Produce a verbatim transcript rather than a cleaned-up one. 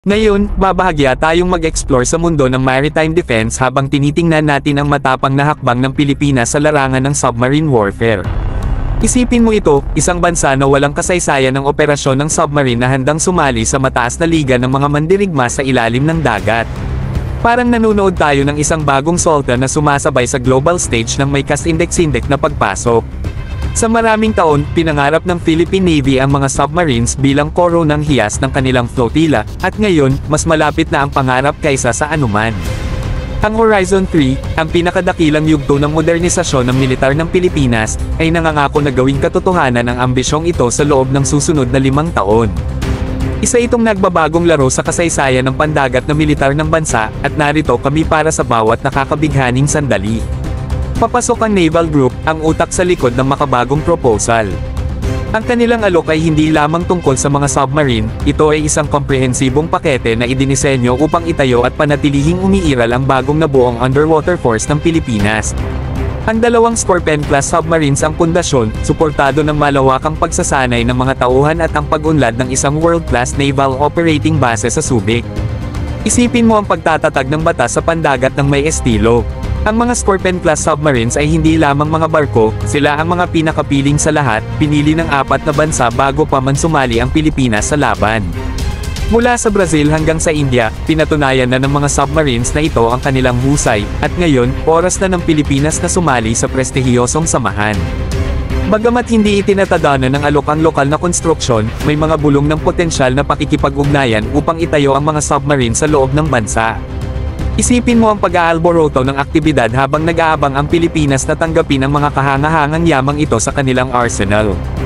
Ngayon, babahagya tayong mag-explore sa mundo ng maritime defense habang tinitingnan natin ang matapang na hakbang ng Pilipinas sa larangan ng submarine warfare. Isipin mo ito, isang bansa na walang kasaysayan ng operasyon ng submarine na handang sumali sa mataas na liga ng mga mandirigma sa ilalim ng dagat. Parang nanonood tayo ng isang bagong sultan na sumasabay sa global stage ng may kasindek-sindek na pagpasok. Sa maraming taon, pinangarap ng Philippine Navy ang mga submarines bilang koro ng hiyas ng kanilang flotilla, at ngayon, mas malapit na ang pangarap kaysa sa anuman. Ang Horizon three, ang pinakadakilang yugto ng modernisasyon ng militar ng Pilipinas, ay nangangako na gawing katotohanan ang ambisyong ito sa loob ng susunod na limang taon. Isa itong nagbabagong laro sa kasaysayan ng pandagat na militar ng bansa, at narito kami para sa bawat nakakabighaning sandali. Papasok ang Naval Group, ang utak sa likod ng makabagong proposal. Ang kanilang alok ay hindi lamang tungkol sa mga submarine, ito ay isang komprehensibong pakete na idinisenyo upang itayo at panatilihing umiiral ang bagong nabuong underwater force ng Pilipinas. Ang dalawang Scorpion-class submarines ang pundasyon, suportado ng malawakang pagsasanay ng mga tauhan at ang pag-unlad ng isang world-class naval operating base sa Subic. Isipin mo ang pagtatatag ng batas sa pandagat ng may estilo. Ang mga Scorpion-class submarines ay hindi lamang mga barko, sila ang mga pinakapiling sa lahat, pinili ng apat na bansa bago pa man sumali ang Pilipinas sa laban. Mula sa Brazil hanggang sa India, pinatunayan na ng mga submarines na ito ang kanilang husay, at ngayon, oras na ng Pilipinas na sumali sa prestihiyosong samahan. Bagamat hindi itinatadhana ng alok ang lokal na konstruksyon, may mga bulong ng potensyal na pakikipag-ugnayan upang itayo ang mga submarine sa loob ng bansa. Isipin mo ang pag-aalboroto ng aktibidad habang nag-aabang ang Pilipinas na tanggapin ang mga kahangahangang yamang ito sa kanilang arsenal.